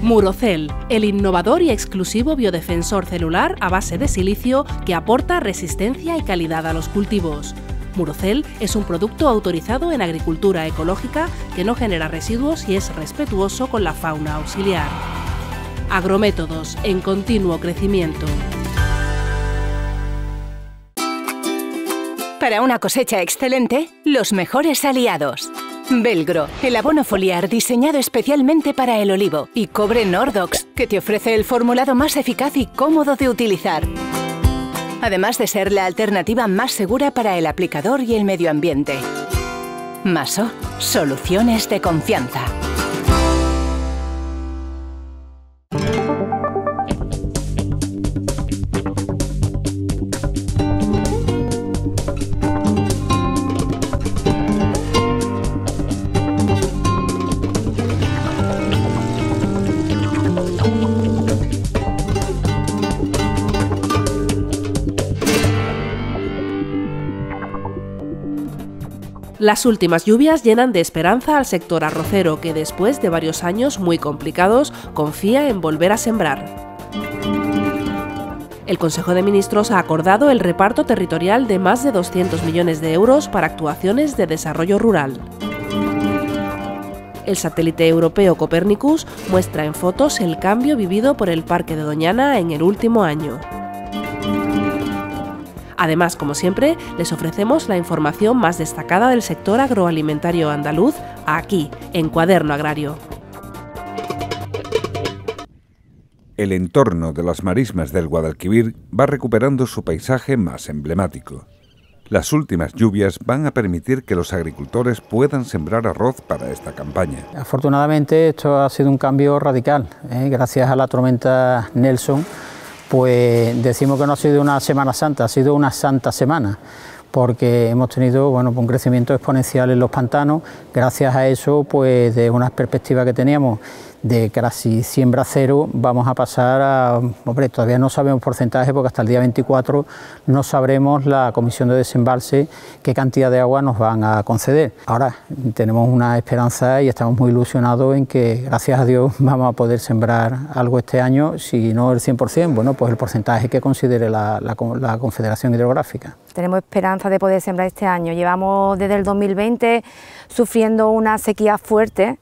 Murocel, el innovador y exclusivo biodefensor celular a base de silicio que aporta resistencia y calidad a los cultivos. Murocel es un producto autorizado en agricultura ecológica que no genera residuos y es respetuoso con la fauna auxiliar. Agrométodos en continuo crecimiento. Para una cosecha excelente, los mejores aliados. Velgro, el abono foliar diseñado especialmente para el olivo, y Cobre Nordox, que te ofrece el formulado más eficaz y cómodo de utilizar. Además de ser la alternativa más segura para el aplicador y el medio ambiente. Maso, soluciones de confianza. Las últimas lluvias llenan de esperanza al sector arrocero que, después de varios años muy complicados, confía en volver a sembrar. El Consejo de Ministros ha acordado el reparto territorial de más de 200 millones de euros para actuaciones de desarrollo rural. El satélite europeo Copernicus muestra en fotos el cambio vivido por el Parque de Doñana en el último año. Además, como siempre, les ofrecemos la información más destacada del sector agroalimentario andaluz aquí, en Cuaderno Agrario. El entorno de las marismas del Guadalquivir va recuperando su paisaje más emblemático. Las últimas lluvias van a permitir que los agricultores puedan sembrar arroz para esta campaña. Afortunadamente esto ha sido un cambio radical, gracias a la tormenta Nelson. Pues decimos que no ha sido una Semana Santa, ha sido una santa semana, porque hemos tenido un crecimiento exponencial en los pantanos. Gracias a eso, pues de unas perspectivas que teníamos de casi siembra cero, vamos a pasar a, todavía no sabemos porcentaje porque hasta el día 24 no sabremos la comisión de desembalse qué cantidad de agua nos van a conceder. Ahora tenemos una esperanza y estamos muy ilusionados en que, gracias a Dios, vamos a poder sembrar algo este año, si no el 100%, pues el porcentaje que considere la Confederación Hidrográfica. Tenemos esperanza de poder sembrar este año. Llevamos desde el 2020 sufriendo una sequía fuerte.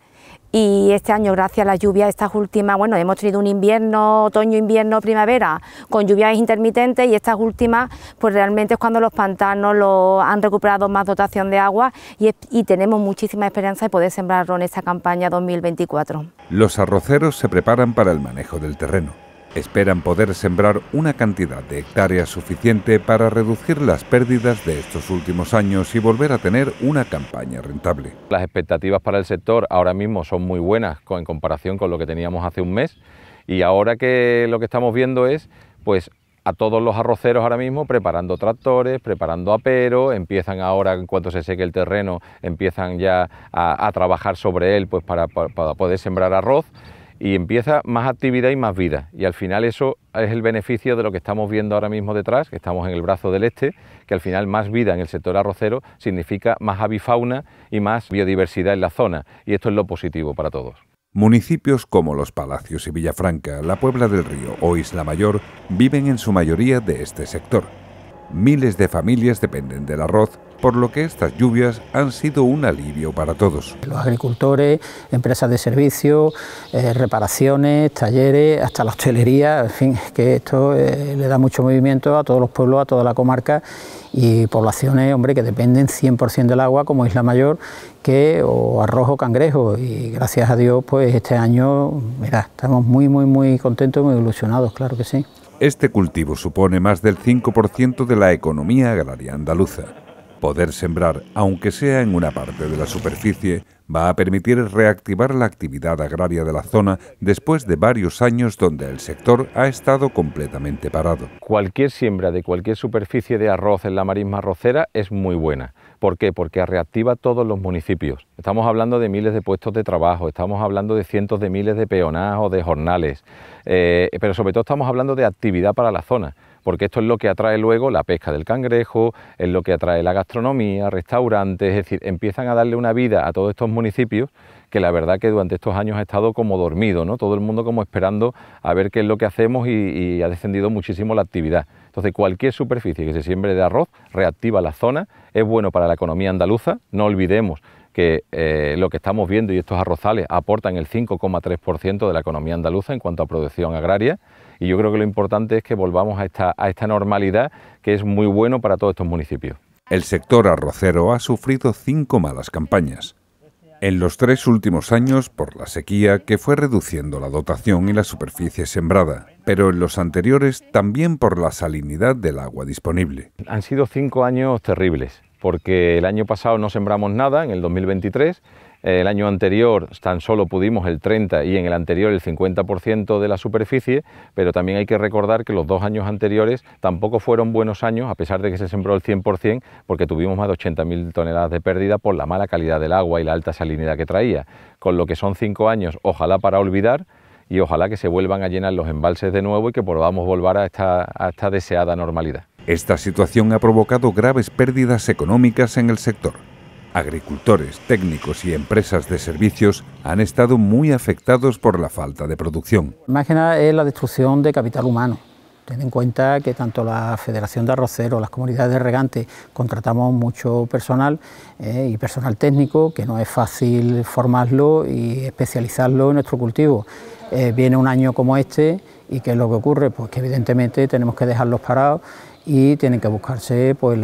Y este año, gracias a las lluvias, estas últimas, hemos tenido un invierno, otoño, invierno, primavera, con lluvias intermitentes, y estas últimas, pues realmente es cuando los pantanos han recuperado más dotación de agua y tenemos muchísima esperanza de poder sembrarlo en esta campaña 2024. Los arroceros se preparan para el manejo del terreno. Esperan poder sembrar una cantidad de hectáreas suficiente para reducir las pérdidas de estos últimos años y volver a tener una campaña rentable. Las expectativas para el sector ahora mismo son muy buenas en comparación con lo que teníamos hace un mes, y ahora que lo que estamos viendo es pues a todos los arroceros ahora mismo preparando tractores, preparando aperos, empiezan ahora, en cuanto se seque el terreno, empiezan ya a trabajar sobre él pues para poder sembrar arroz. Y empieza más actividad y más vida, y al final eso es el beneficio de lo que estamos viendo ahora mismo detrás, que estamos en el brazo del este, que al final más vida en el sector arrocero significa más avifauna y más biodiversidad en la zona, y esto es lo positivo para todos. Municipios como Los Palacios y Villafranca, la Puebla del Río o Isla Mayor viven en su mayoría de este sector. Miles de familias dependen del arroz, por lo que estas lluvias han sido un alivio para todos. Los agricultores, empresas de servicios, reparaciones, talleres, hasta la hostelería, en fin, que esto le da mucho movimiento a todos los pueblos, a toda la comarca, y poblaciones, que dependen 100% del agua, como Isla Mayor, o arroz o cangrejo, y gracias a Dios, pues este año, estamos muy contentos y muy ilusionados, claro que sí. Este cultivo supone más del 5% de la economía agraria andaluza. Poder sembrar, aunque sea en una parte de la superficie, va a permitir reactivar la actividad agraria de la zona después de varios años donde el sector ha estado completamente parado. Cualquier siembra de cualquier superficie de arroz en la marisma arrocera es muy buena. ¿Por qué? Porque reactiva todos los municipios. Estamos hablando de miles de puestos de trabajo, estamos hablando de cientos de miles de peonadas o de jornales, pero sobre todo estamos hablando de actividad para la zona, porque esto es lo que atrae luego la pesca del cangrejo, es lo que atrae la gastronomía, restaurantes, es decir, empiezan a darle una vida a todos estos municipios que la verdad que durante estos años ha estado como dormido, ¿no? Todo el mundo como esperando a ver qué es lo que hacemos y ha descendido muchísimo la actividad. Entonces cualquier superficie que se siembre de arroz reactiva la zona, es bueno para la economía andaluza. No olvidemos que lo que estamos viendo y estos arrozales aportan el 5,3% de la economía andaluza en cuanto a producción agraria, y yo creo que lo importante es que volvamos a esta normalidad, que es muy bueno para todos estos municipios. El sector arrocero ha sufrido 5 malas campañas. En los 3 últimos años por la sequía, que fue reduciendo la dotación y la superficie sembrada, pero en los anteriores también por la salinidad del agua disponible. Han sido 5 años terribles, porque el año pasado no sembramos nada, en el 2023, el año anterior tan solo pudimos el 30% y en el anterior el 50% de la superficie, pero también hay que recordar que los 2 años anteriores tampoco fueron buenos años, a pesar de que se sembró el 100%, porque tuvimos más de 80.000 toneladas de pérdida por la mala calidad del agua y la alta salinidad que traía, con lo que son 5 años, ojalá para olvidar, y ojalá que se vuelvan a llenar los embalses de nuevo y que podamos volver a esta deseada normalidad. Esta situación ha provocado graves pérdidas económicas en el sector. Agricultores, técnicos y empresas de servicios han estado muy afectados por la falta de producción. Más que nada es la destrucción de capital humano. Ten en cuenta que tanto la Federación de Arroceros, las comunidades de regantes, contratamos mucho personal y personal técnico, que no es fácil formarlo y especializarlo en nuestro cultivo. Viene un año como este y ¿qué es lo que ocurre? Pues que evidentemente tenemos que dejarlos parados y tienen que buscarse pues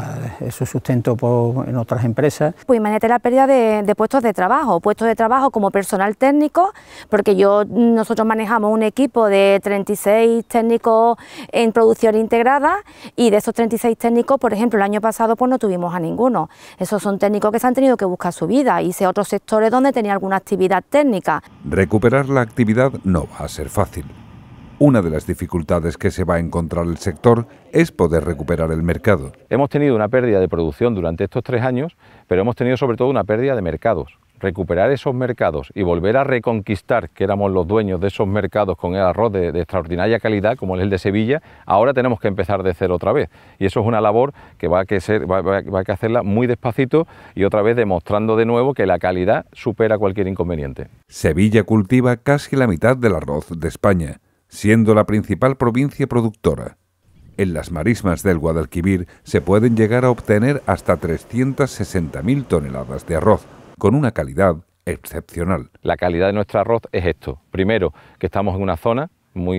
su sustento en otras empresas. Pues imagínate la pérdida de puestos de trabajo como personal técnico, porque nosotros manejamos un equipo de 36 técnicos en producción integrada, y de esos 36 técnicos, por ejemplo, el año pasado pues no tuvimos a ninguno. Esos son técnicos que se han tenido que buscar su vida, y sé otros sectores donde tenía alguna actividad técnica. Recuperar la actividad no va a ser fácil. Una de las dificultades que se va a encontrar el sector es poder recuperar el mercado. Hemos tenido una pérdida de producción durante estos 3 años, pero hemos tenido sobre todo una pérdida de mercados. Recuperar esos mercados y volver a reconquistar, que éramos los dueños de esos mercados con el arroz de extraordinaria calidad, como es el de Sevilla, ahora tenemos que empezar de cero otra vez. Y eso es una labor que va a que hacerla muy despacito y otra vez demostrando de nuevo que la calidad supera cualquier inconveniente. Sevilla cultiva casi la mitad del arroz de España, siendo la principal provincia productora. En las marismas del Guadalquivir se pueden llegar a obtener hasta 360.000 toneladas de arroz, con una calidad excepcional. La calidad de nuestro arroz es esto. Primero, que estamos en una zona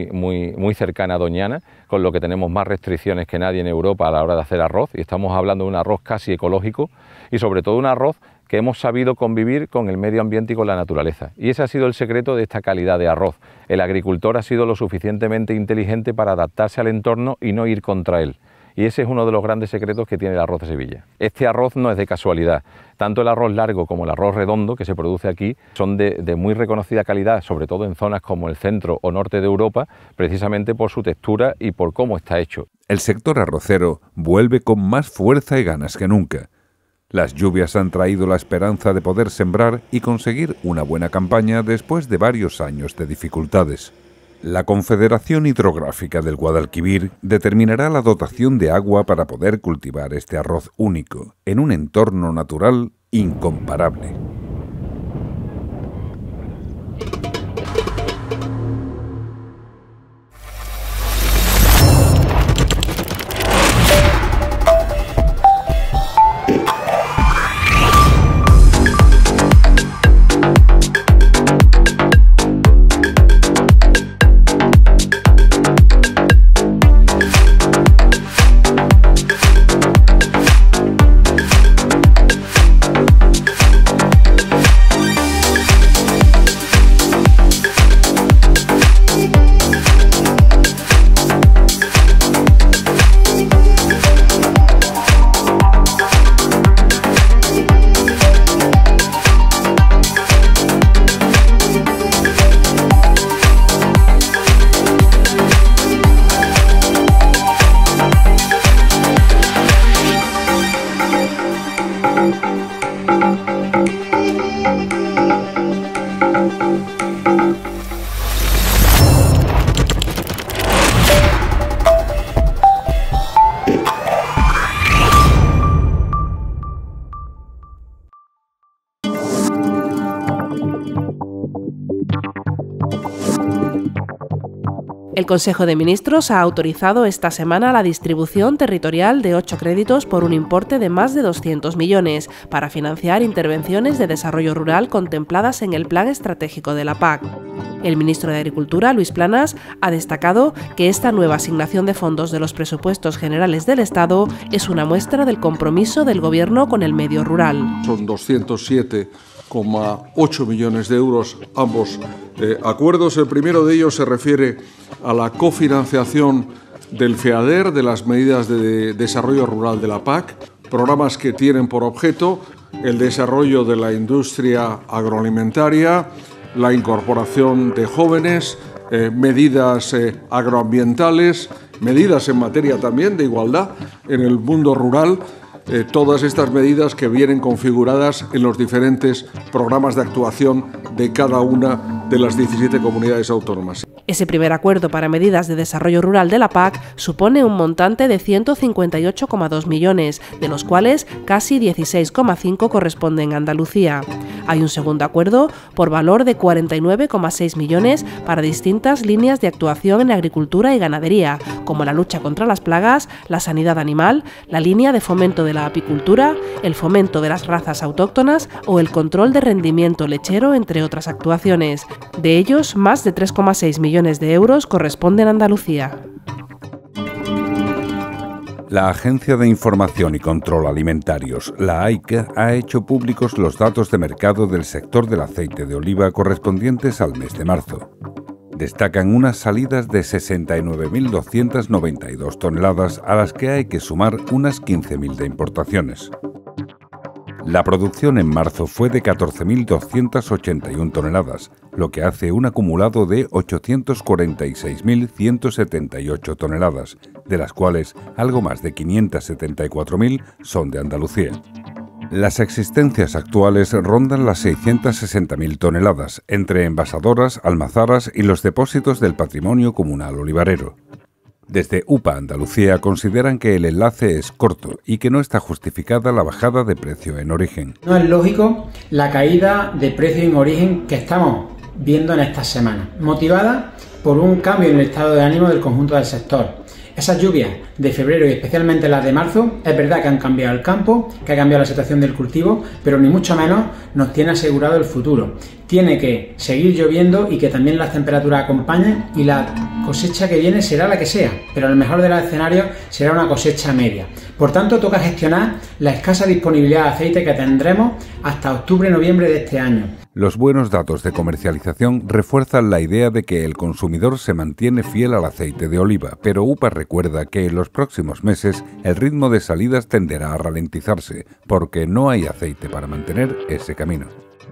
muy cercana a Doñana, con lo que tenemos más restricciones que nadie en Europa a la hora de hacer arroz, y estamos hablando de un arroz casi ecológico, y sobre todo un arroz que hemos sabido convivir con el medio ambiente y con la naturaleza. Y ese ha sido el secreto de esta calidad de arroz. El agricultor ha sido lo suficientemente inteligente para adaptarse al entorno y no ir contra él. Y ese es uno de los grandes secretos que tiene el arroz de Sevilla. Este arroz no es de casualidad. Tanto el arroz largo como el arroz redondo que se produce aquí son de muy reconocida calidad, sobre todo en zonas como el centro o norte de Europa, precisamente por su textura y por cómo está hecho. El sector arrocero vuelve con más fuerza y ganas que nunca. Las lluvias han traído la esperanza de poder sembrar y conseguir una buena campaña después de varios años de dificultades. La Confederación Hidrográfica del Guadalquivir determinará la dotación de agua para poder cultivar este arroz único, en un entorno natural incomparable. El Consejo de Ministros ha autorizado esta semana la distribución territorial de 8 créditos por un importe de más de 200 millones para financiar intervenciones de desarrollo rural contempladas en el Plan Estratégico de la PAC. El ministro de Agricultura, Luis Planas, ha destacado que esta nueva asignación de fondos de los presupuestos generales del Estado es una muestra del compromiso del Gobierno con el medio rural. Son 207,8 millones de euros ambos acuerdos. El primero de ellos se refiere a la cofinanciación del FEADER, de las medidas de desarrollo rural de la PAC, programas que tienen por objeto el desarrollo de la industria agroalimentaria, la incorporación de jóvenes, medidas agroambientales, medidas en materia también de igualdad en el mundo rural. Todas estas medidas que vienen configuradas en los diferentes programas de actuación de cada una de las 17 comunidades autónomas. Ese primer acuerdo para medidas de desarrollo rural de la PAC supone un montante de 158,2 millones, de los cuales casi 16,5 corresponden a Andalucía. Hay un segundo acuerdo por valor de 49,6 millones para distintas líneas de actuación en agricultura y ganadería, como la lucha contra las plagas, la sanidad animal, la línea de fomento de la apicultura, el fomento de las razas autóctonas o el control de rendimiento lechero, entre otras actuaciones. De ellos, más de 3,6 millones de euros corresponden a Andalucía. La Agencia de Información y Control Alimentarios, la AICA, ha hecho públicos los datos de mercado del sector del aceite de oliva correspondientes al mes de marzo. Destacan unas salidas de 69.292 toneladas, a las que hay que sumar unas 15.000 de importaciones. La producción en marzo fue de 14.281 toneladas, lo que hace un acumulado de 846.178 toneladas, de las cuales algo más de 574.000 son de Andalucía. Las existencias actuales rondan las 660.000 toneladas, entre envasadoras, almazaras y los depósitos del patrimonio comunal olivarero. Desde UPA Andalucía consideran que el enlace es corto y que no está justificada la bajada de precio en origen. No es lógico la caída de precio en origen que estamos viendo en estas semanas, motivada por un cambio en el estado de ánimo del conjunto del sector. Esas lluvias de febrero y especialmente las de marzo, es verdad que han cambiado el campo, que ha cambiado la situación del cultivo, pero ni mucho menos nos tiene asegurado el futuro. Tiene que seguir lloviendo y que también las temperaturas acompañen, y la cosecha que viene será la que sea, pero en el mejor de los escenarios será una cosecha media. Por tanto, toca gestionar la escasa disponibilidad de aceite que tendremos hasta octubre-noviembre de este año. Los buenos datos de comercialización refuerzan la idea de que el consumidor se mantiene fiel al aceite de oliva, pero UPA recuerda que en los próximos meses el ritmo de salidas tenderá a ralentizarse, porque no hay aceite para mantener ese camino.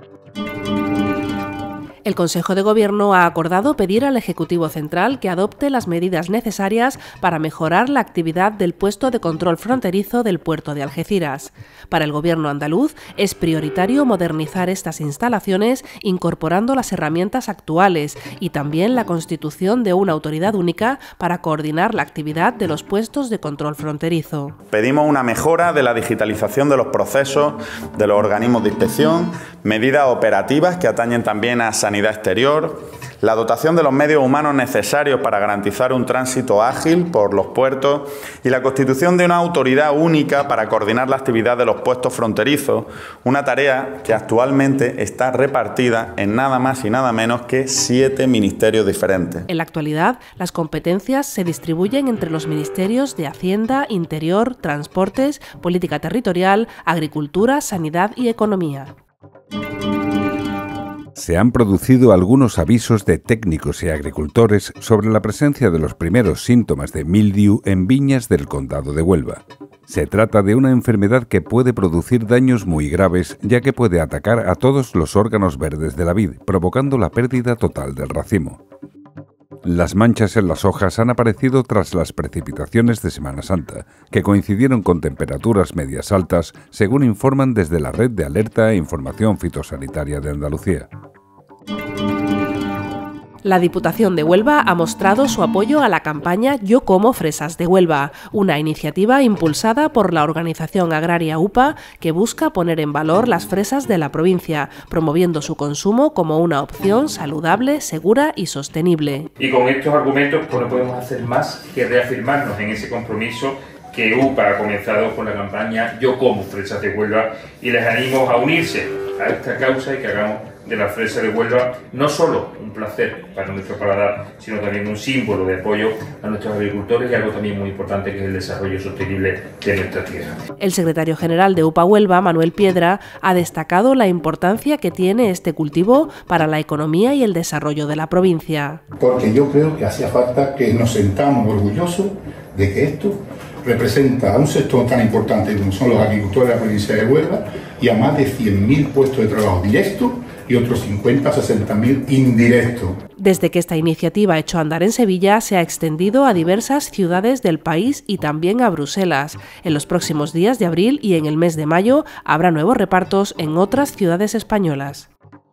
El Consejo de Gobierno ha acordado pedir al Ejecutivo Central que adopte las medidas necesarias para mejorar la actividad del puesto de control fronterizo del puerto de Algeciras. Para el Gobierno andaluz es prioritario modernizar estas instalaciones incorporando las herramientas actuales y también la constitución de una autoridad única para coordinar la actividad de los puestos de control fronterizo. Pedimos una mejora de la digitalización de los procesos de los organismos de inspección, medidas operativas que atañen también a sanidad exterior, la dotación de los medios humanos necesarios para garantizar un tránsito ágil por los puertos y la constitución de una autoridad única para coordinar la actividad de los puestos fronterizos, una tarea que actualmente está repartida en nada más y nada menos que 7 ministerios diferentes. En la actualidad, las competencias se distribuyen entre los ministerios de Hacienda, Interior, Transportes, Política Territorial, Agricultura, Sanidad y Economía. Se han producido algunos avisos de técnicos y agricultores sobre la presencia de los primeros síntomas de mildiu en viñas del Condado de Huelva. Se trata de una enfermedad que puede producir daños muy graves, ya que puede atacar a todos los órganos verdes de la vid, provocando la pérdida total del racimo. Las manchas en las hojas han aparecido tras las precipitaciones de Semana Santa, que coincidieron con temperaturas medias altas, según informan desde la Red de Alerta e Información Fitosanitaria de Andalucía. La Diputación de Huelva ha mostrado su apoyo a la campaña Yo como fresas de Huelva, una iniciativa impulsada por la organización agraria UPA que busca poner en valor las fresas de la provincia, promoviendo su consumo como una opción saludable, segura y sostenible. Y con estos argumentos pues no podemos hacer más que reafirmarnos en ese compromiso que UPA ha comenzado con la campaña Yo como fresas de Huelva, y les animo a unirse a esta causa y que hagamos de la fresa de Huelva no solo un placer para nuestro paladar, sino también un símbolo de apoyo a nuestros agricultores y algo también muy importante, que es el desarrollo sostenible de nuestra tierra. El secretario general de UPA Huelva, Manuel Piedra, ha destacado la importancia que tiene este cultivo para la economía y el desarrollo de la provincia. Porque yo creo que hacía falta que nos sentamos orgullosos de que esto representa a un sector tan importante como son los agricultores de la provincia de Huelva y a más de 100.000 puestos de trabajo directos y otros 50 a 60.000 indirectos. Desde que esta iniciativa echó a andar en Sevilla, se ha extendido a diversas ciudades del país y también a Bruselas. En los próximos días de abril y en el mes de mayo habrá nuevos repartos en otras ciudades españolas.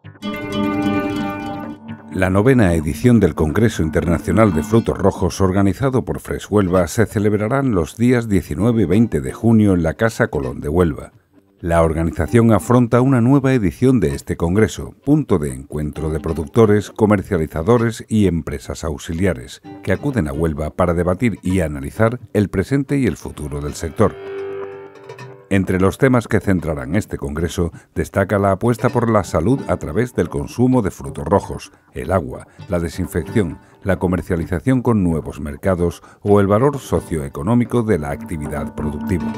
La 9ª edición del Congreso Internacional de Frutos Rojos, organizado por Fresh Huelva, se celebrarán los días 19 y 20 de junio en la Casa Colón de Huelva. La organización afronta una nueva edición de este congreso, punto de encuentro de productores, comercializadores y empresas auxiliares, que acuden a Huelva para debatir y analizar el presente y el futuro del sector. Entre los temas que centrarán este congreso destaca la apuesta por la salud a través del consumo de frutos rojos, el agua, la desinfección, la comercialización con nuevos mercados o el valor socioeconómico de la actividad productiva.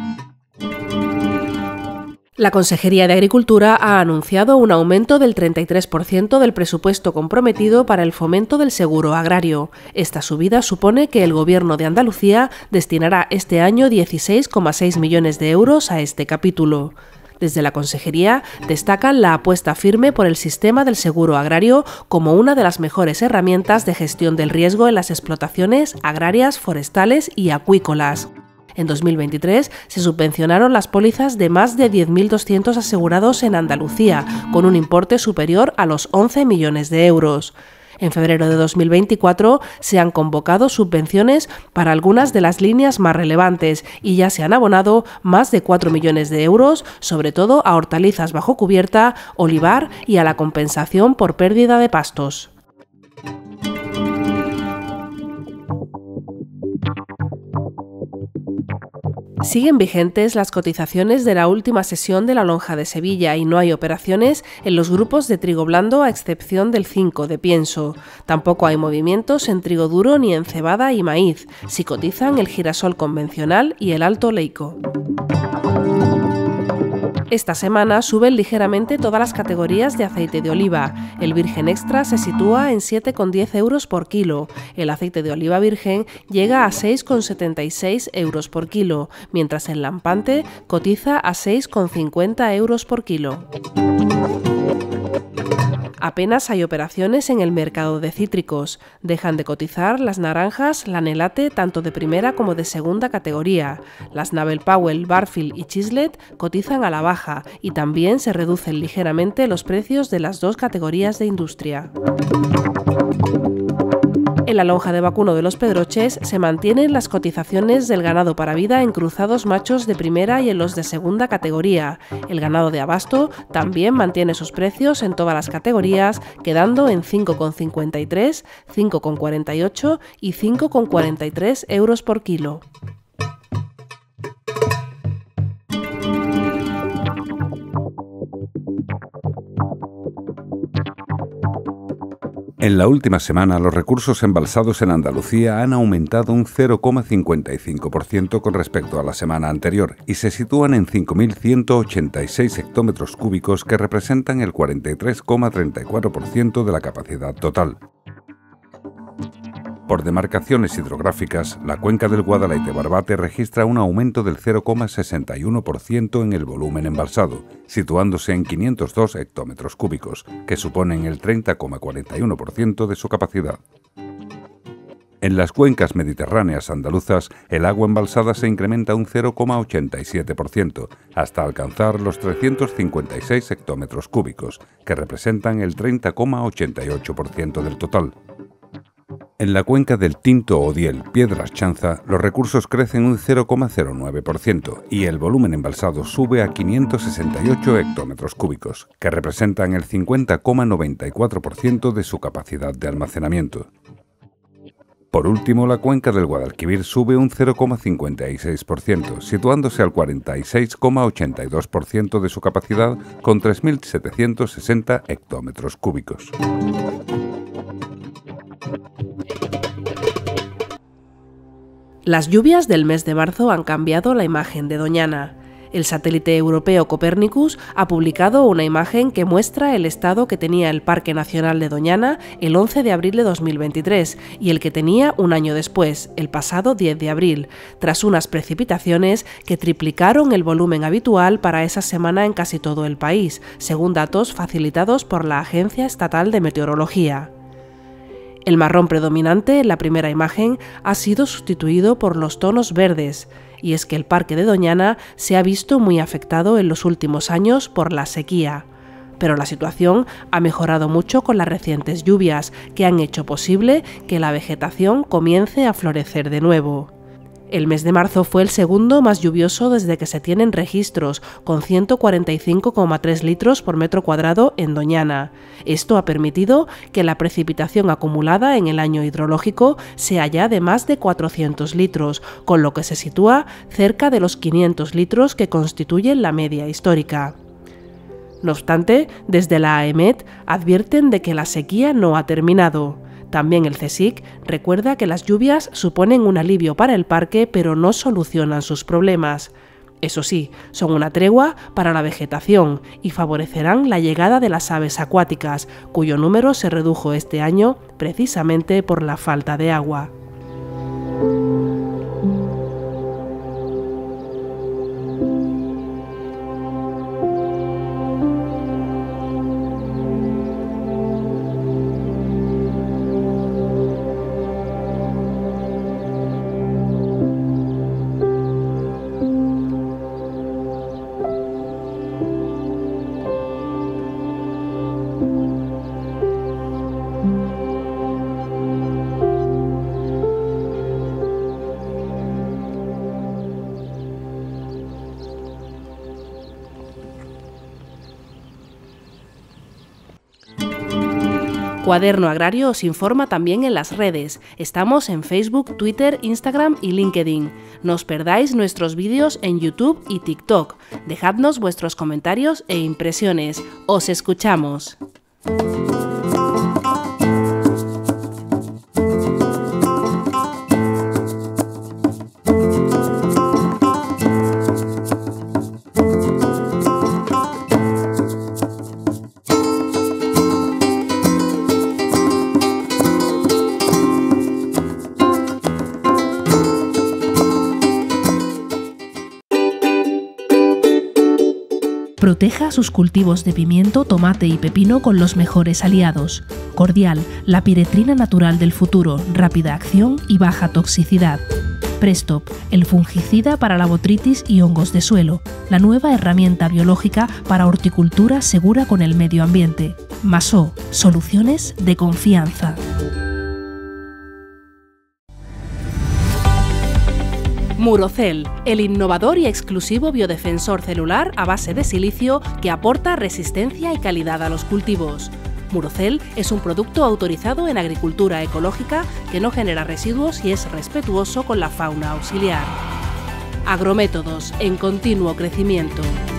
La Consejería de Agricultura ha anunciado un aumento del 33% del presupuesto comprometido para el fomento del seguro agrario. Esta subida supone que el Gobierno de Andalucía destinará este año 16,6 millones de euros a este capítulo. Desde la Consejería destacan la apuesta firme por el sistema del seguro agrario como una de las mejores herramientas de gestión del riesgo en las explotaciones agrarias, forestales y acuícolas. En 2023 se subvencionaron las pólizas de más de 10.200 asegurados en Andalucía, con un importe superior a los 11 millones de euros. En febrero de 2024 se han convocado subvenciones para algunas de las líneas más relevantes y ya se han abonado más de 4 millones de euros, sobre todo a hortalizas bajo cubierta, olivar y a la compensación por pérdida de pastos. Siguen vigentes las cotizaciones de la última sesión de la lonja de Sevilla y no hay operaciones en los grupos de trigo blando a excepción del 5 de pienso. Tampoco hay movimientos en trigo duro ni en cebada y maíz. Sí cotizan el girasol convencional y el alto leico. Esta semana suben ligeramente todas las categorías de aceite de oliva. El virgen extra se sitúa en 7,10 euros por kilo. El aceite de oliva virgen llega a 6,76 euros por kilo, mientras el lampante cotiza a 6,50 euros por kilo. Apenas hay operaciones en el mercado de cítricos. Dejan de cotizar las naranjas, la Nelate, tanto de primera como de segunda categoría. Las Nabel Powell, Barfield y Chislet cotizan a la baja y también se reducen ligeramente los precios de las dos categorías de industria. En la lonja de vacuno de Los Pedroches se mantienen las cotizaciones del ganado para vida en cruzados machos de primera y en los de segunda categoría. El ganado de abasto también mantiene sus precios en todas las categorías, quedando en 5,53, 5,48 y 5,43 euros por kilo. En la última semana, los recursos embalsados en Andalucía han aumentado un 0,55% con respecto a la semana anterior y se sitúan en 5.186 hectómetros cúbicos, que representan el 43,34% de la capacidad total. Por demarcaciones hidrográficas, la cuenca del Guadalete-Barbate registra un aumento del 0,61% en el volumen embalsado, situándose en 502 hectómetros cúbicos, que suponen el 30,41% de su capacidad. En las cuencas mediterráneas andaluzas, el agua embalsada se incrementa un 0,87%, hasta alcanzar los 356 hectómetros cúbicos, que representan el 30,88% del total. En la cuenca del Tinto Odiel Piedras Chanza, los recursos crecen un 0,09% y el volumen embalsado sube a 568 hectómetros cúbicos, que representan el 50,94% de su capacidad de almacenamiento. Por último, la cuenca del Guadalquivir sube un 0,56%, situándose al 46,82% de su capacidad con 3.760 hectómetros cúbicos. Las lluvias del mes de marzo han cambiado la imagen de Doñana. El satélite europeo Copernicus ha publicado una imagen que muestra el estado que tenía el Parque Nacional de Doñana el 11 de abril de 2023 y el que tenía un año después, el pasado 10 de abril, tras unas precipitaciones que triplicaron el volumen habitual para esa semana en casi todo el país, según datos facilitados por la Agencia Estatal de Meteorología. El marrón predominante en la primera imagen ha sido sustituido por los tonos verdes, y es que el Parque de Doñana se ha visto muy afectado en los últimos años por la sequía. Pero la situación ha mejorado mucho con las recientes lluvias, que han hecho posible que la vegetación comience a florecer de nuevo. El mes de marzo fue el segundo más lluvioso desde que se tienen registros, con 145,3 litros por metro cuadrado en Doñana. Esto ha permitido que la precipitación acumulada en el año hidrológico sea ya de más de 400 litros, con lo que se sitúa cerca de los 500 litros que constituyen la media histórica. No obstante, desde la AEMET advierten de que la sequía no ha terminado. También el CSIC recuerda que las lluvias suponen un alivio para el parque, pero no solucionan sus problemas. Eso sí, son una tregua para la vegetación y favorecerán la llegada de las aves acuáticas, cuyo número se redujo este año precisamente por la falta de agua. Cuaderno Agrario os informa también en las redes. Estamos en Facebook, Twitter, Instagram y LinkedIn. No os perdáis nuestros vídeos en YouTube y TikTok. Dejadnos vuestros comentarios e impresiones. ¡Os escuchamos! Proteja sus cultivos de pimiento, tomate y pepino con los mejores aliados. Cordial, la piretrina natural del futuro, rápida acción y baja toxicidad. Prestop, el fungicida para la botrytis y hongos de suelo, la nueva herramienta biológica para horticultura segura con el medio ambiente. Masó, soluciones de confianza. Murocel, el innovador y exclusivo biodefensor celular a base de silicio que aporta resistencia y calidad a los cultivos. Murocel es un producto autorizado en agricultura ecológica que no genera residuos y es respetuoso con la fauna auxiliar. Agrométodos en continuo crecimiento.